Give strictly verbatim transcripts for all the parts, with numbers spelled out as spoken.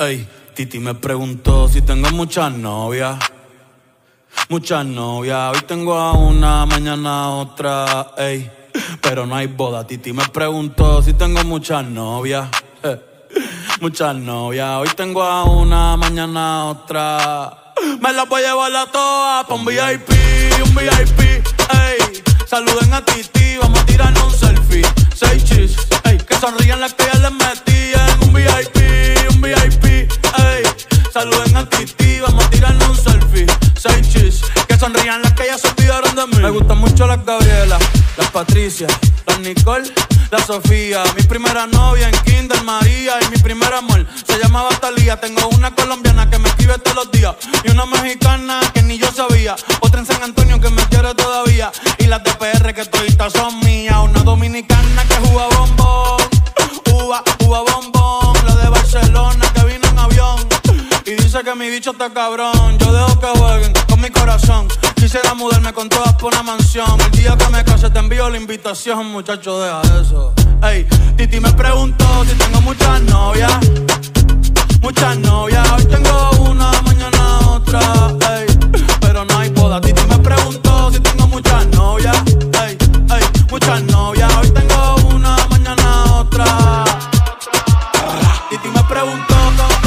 Ey, Titi me preguntó si tengo muchas novias. Muchas novias, hoy tengo a una, mañana a otra, ey. Pero no hay boda. Titi me preguntó si tengo muchas novias. Eh. Muchas novias, hoy tengo a una, mañana a otra. Me las voy a llevar a todas pa' un V I P, un V I P, ey. Saluden a Titi, vamos a tirarnos un selfie. Seis chis, ey. Que sonrían las que ya les metí en un V I P, un V I P, ey. Saluden a Titi, vamos a tirarnos un selfie. Seis chis, que sonrían las que ya se olvidaron de mí. Me gustan mucho las Gabriela, las Patricia, las Nicole, la Sofía. Mi primera novia en Kinder María. Y mi primer amor se llamaba Talía. Tengo una colombiana que me escribe todos los días. Y una mexicana que ni yo sabía. Otra en San Antonio que me quiere todavía. Y las de P R que toditas son mías. Una dominicana que juega bombón. Uva, uva bombón. La de Barcelona que vino en avión. Y dice que mi bicho está cabrón. Yo dejo que jueguen con mi corazón. Quisiera mudarme con todas por una mansión. El día que me case te envío la invitación. Muchacho, deja eso. Ey, Titi me preguntó si tengo muchas novias. Muchas novias, hoy tengo una, mañana otra, ey. Pero no hay boda. Titi me preguntó si tengo muchas novias. Ey, ey, muchas novias, hoy tengo una, mañana otra. Titi me preguntó.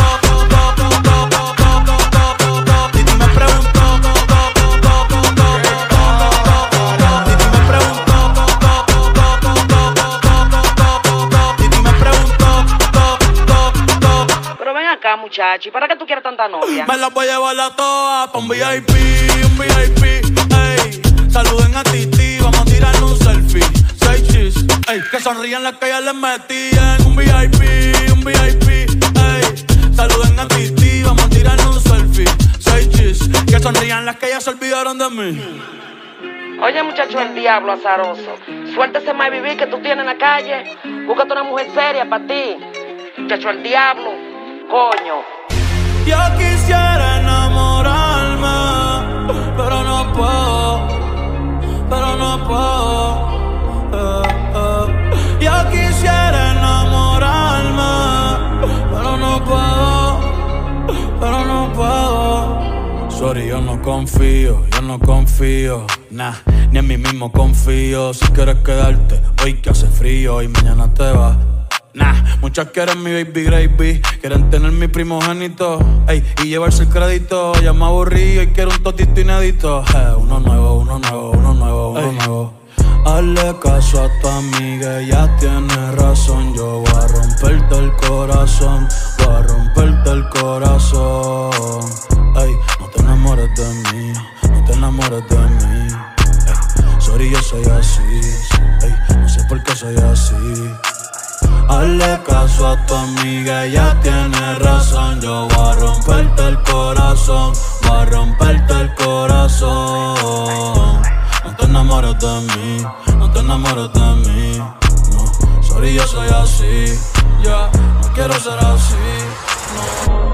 Muchacho, ¿y para qué tú quieres tanta novia? Me las voy a llevar a todas pa' un V I P, un V I P, ey. Saluden a Titi, vamos a tirarnos un selfie. Seis chis, ey. Que sonrían las que ya les metí en un V I P, un V I P, ey. Saluden a Titi, vamos a tirarnos un selfie. Seis chis, que sonrían las que ya se olvidaron de mí. Oye, muchacho, el diablo azaroso. Suéltese más vivir que tú tienes en la calle. Búscate una mujer seria para ti. Muchacho, el diablo. Coño. Yo quisiera enamorarme, pero no puedo, pero no puedo. Eh, eh. Yo quisiera enamorarme, pero no puedo, pero no puedo. Sorry, yo no confío, yo no confío, nah, ni en mí mismo confío. Si quieres quedarte, hoy que hace frío y mañana te vas. Nah, muchas quieren mi baby gravy, quieren tener mi primogénito, ey, y llevarse el crédito. Ya me aburrí y quiero un totito inédito. Eh, uno nuevo, uno nuevo, uno nuevo, uno ey. nuevo. Hazle caso a tu amiga, ella tiene razón. Yo voy a romperte el corazón, voy a romperte el corazón. Ey, no te enamores de mí, no te enamores de mí. Ey, sorry, yo soy así, ey, no sé por qué soy así. Hazle caso a tu amiga, ella tiene razón. Yo voy a romperte el corazón, voy a romperte el corazón. No te enamores de mí, no te enamores de mí. No, sorry, yo soy así, ya, yeah, no quiero ser así, no.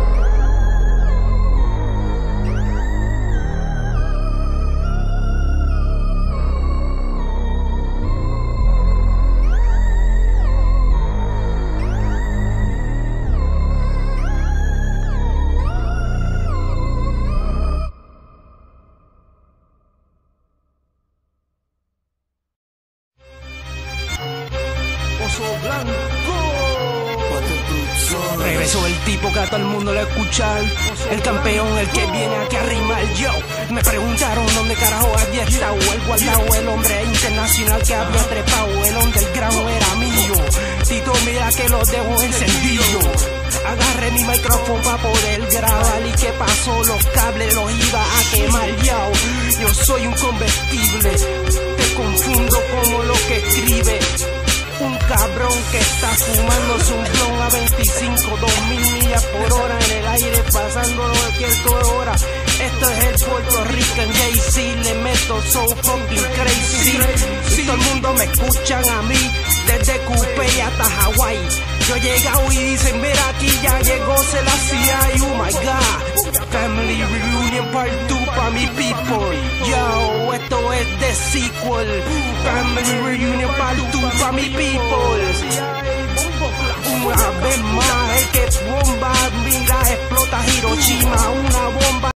Regresó el tipo que a todo el mundo le escuchar. El campeón, el que viene aquí a rimar. Yo, me preguntaron dónde carajo había estado el guardado, el hombre internacional que había trepado. El underground era mío. Tito, mira que lo dejo encendido. Agarré mi micrófono para poder grabar. ¿Y qué pasó? Los cables los iba a quemar. Yo, yo soy un convertible. Te confundo como lo que escribe. Un cabrón que está fumándose un blon a veinticinco, dos mil millas por hora en el aire, pasándolo de cualquier hora. Esto es el Puerto Rican Jay-Z, le meto so fucking crazy. Y todo el mundo me escuchan a mí, desde Coupé hasta Hawái. Yo he llegado y dicen, mira aquí ya llegó Selassie, oh my god. Family Reunion Part dos pa' mi people. Yo, esto es The Sequel. Family Reunion Part dos pa' mi people.